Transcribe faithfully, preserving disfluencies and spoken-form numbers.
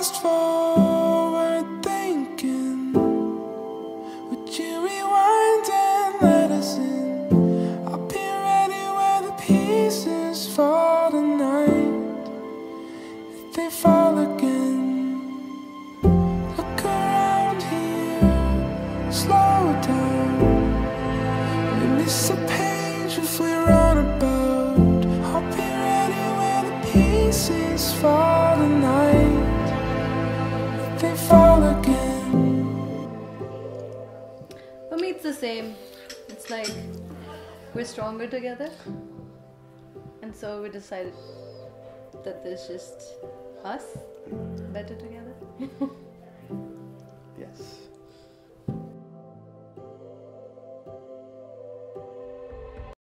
fast forward thinking, would you rewind and let us in? I'll be ready where the pieces fall tonight, if they fall again. Look around here, slow down. We miss a page if we run about. I'll be ready where the pieces fall tonight, if they fall again. For me it's the same. It's like we're stronger together, and so we decided that there's just us better together.